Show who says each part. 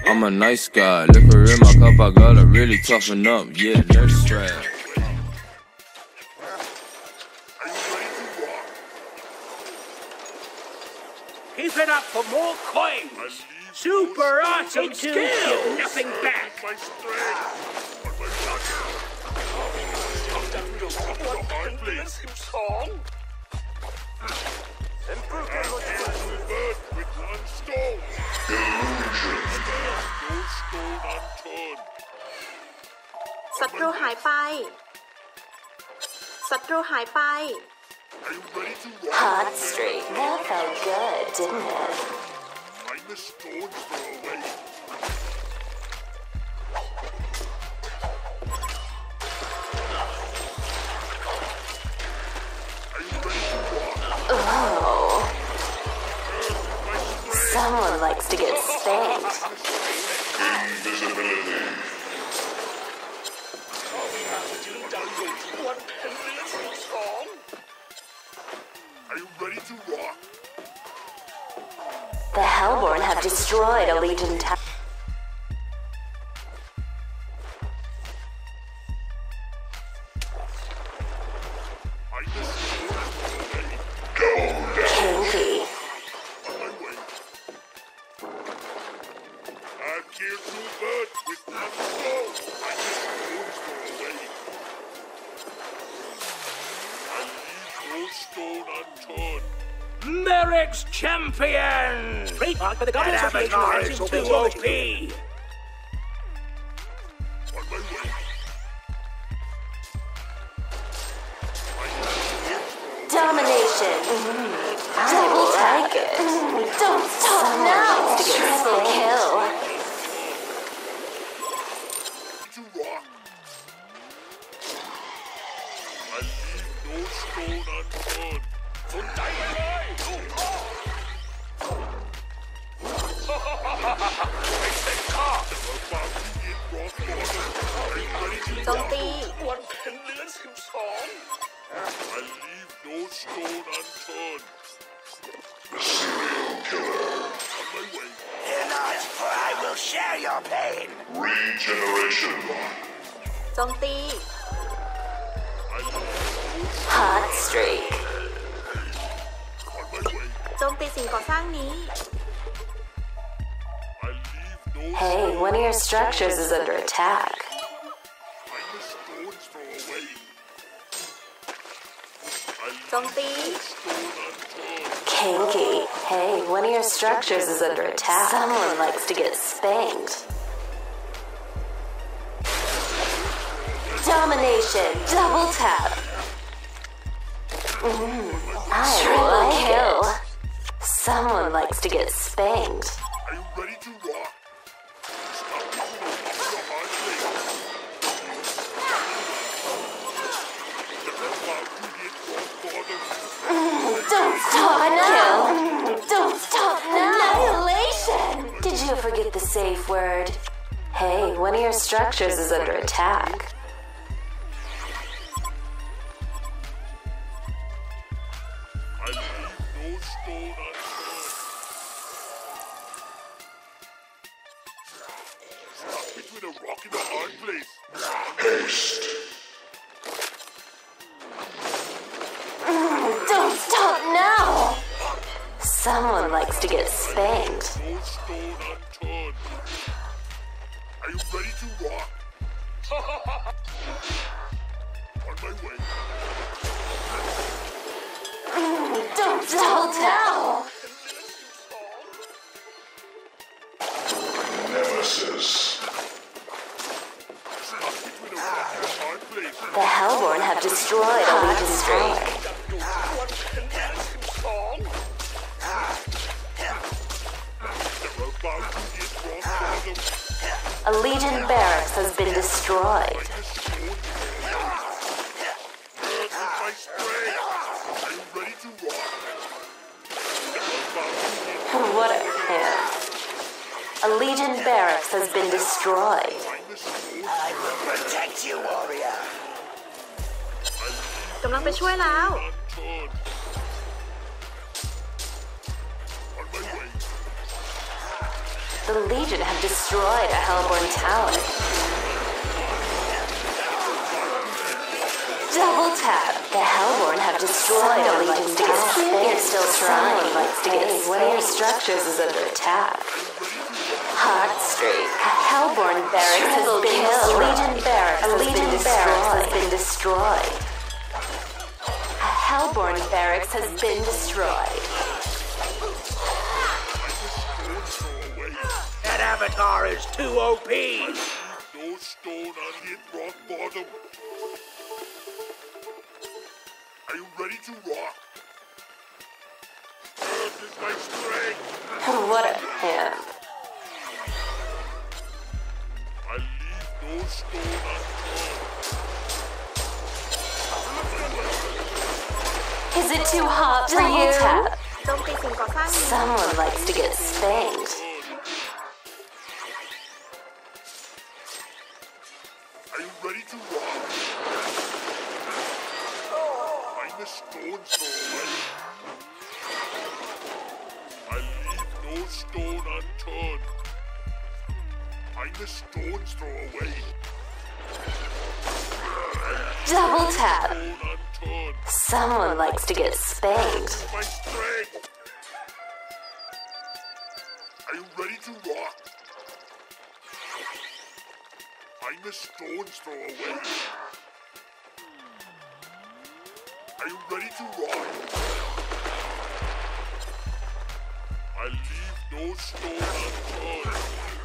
Speaker 1: I'm a nice guy. Liquor in my cup, I gotta really toughen up. Yeah, nurse strap.
Speaker 2: Keep it up for more coins. Super awesome skill. Nothing back. My
Speaker 3: ศัตรูหายไปศัตรูหายไป
Speaker 4: Hot streak. That felt good, didn't it?
Speaker 5: I'm a stone's throw away.
Speaker 4: Oh. Someone likes to get spanked.
Speaker 5: Invisibility. Are you ready to rock?
Speaker 4: The Hellborn have destroyed a Legion tower. Kinky.
Speaker 5: On my way. I've killed two birds with one stone. I'm a stone's throw away. I leave no stone unturned.
Speaker 2: Merrick's champion. Trademark by the Government Association of 2 OP.
Speaker 5: On my way.
Speaker 4: Domination. Double take it. Don't stop now. Triple kill.
Speaker 5: To rock. I leave no stone unturned.
Speaker 3: Don't be.
Speaker 5: One can learn him song. I leave no stone unturned. Serial killer. On my way.
Speaker 2: Fear not, for I will share your pain.
Speaker 5: Regeneration.
Speaker 3: โจมตี
Speaker 5: I leave no
Speaker 4: Hot streak.
Speaker 5: on my way.
Speaker 3: โจมตีสิ่งก่อสร้างนี้
Speaker 5: I leave no
Speaker 4: Hey, one of your structures is under attack.
Speaker 5: I'm a stone's throw away. I
Speaker 3: โจมตี
Speaker 5: leave stone unturned.
Speaker 4: Kinky. Hey, one of your structures is under attack. Someone likes to get spanked. Domination. Double tap. Triple kill. Someone likes to get spanked.
Speaker 5: Are you ready to rock? Stop me with a hard place. They're about to get rock bottom.
Speaker 4: Don't stop now. Don't stop now. Annihilation. Did you forget the safe word? Hey, one of your structures is under attack.
Speaker 5: I leave no stone unturned. Stop between a rock and a hard place. Haste.
Speaker 4: Don't stop now. Someone likes to get spanked.
Speaker 5: No stone unturned. Are you ready to rock? On my way.
Speaker 4: Don't stop now.
Speaker 5: Nemesis. Stop between a rock and a hard place.
Speaker 4: The Hellborn have destroyed a Legion streak.
Speaker 5: They're about to get rock bottom.
Speaker 4: A Legion barracks has been destroyed.
Speaker 5: My spray. Are you ready to rock? They're about to get
Speaker 4: What a hit. A Legion barracks has been destroyed.
Speaker 2: I will protect you, warrior.
Speaker 3: กำลังไปช่วยแล้ว
Speaker 5: unturned. On my way.
Speaker 4: The Legion have destroyed a Hellborn tower. Double tap. The Hellborn have destroyed a Legion's tower. They're still trying. One of your structures is under attack. Hot streak. A Hellborn barracks has been killed. A Legion barracks has been destroyed. A Hellborn barracks has been destroyed.
Speaker 2: That avatar is too OP.
Speaker 5: No stone on hit rock bottom. Are you ready to rock? Earth is my strength.
Speaker 4: What a hand.
Speaker 5: I leave no stone unturned.
Speaker 4: Is it too hot for you?
Speaker 3: โจมตีสิ่งก่อสร้างนี้
Speaker 4: Someone likes to get spanked.
Speaker 5: Are you ready to rock? I'm a stone throw away. I leave no stone unturned. I'm a stone's throw away.
Speaker 4: Double tap.
Speaker 5: Stone unturned.
Speaker 4: Someone likes to get spanked.
Speaker 5: My strength. Are you ready to rock? I'm a stone's throw away. Are you ready to rock? I leave no stone unturned.